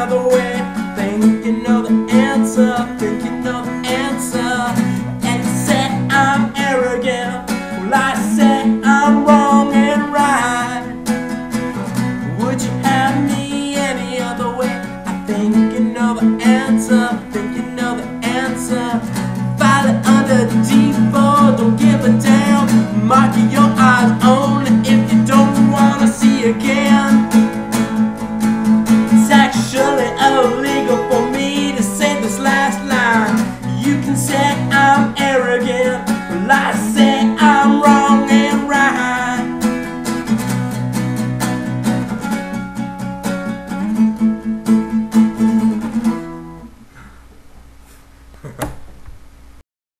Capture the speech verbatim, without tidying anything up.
other way. Think you know the answer, think you know the answer. And you say I'm arrogant, well I say I'm wrong and right. Would you have me any other way? I think you know the answer, think you know the answer. File it under the default, don't give a damn. Marking your eyes only if you don't wanna see again. It's actually illegal.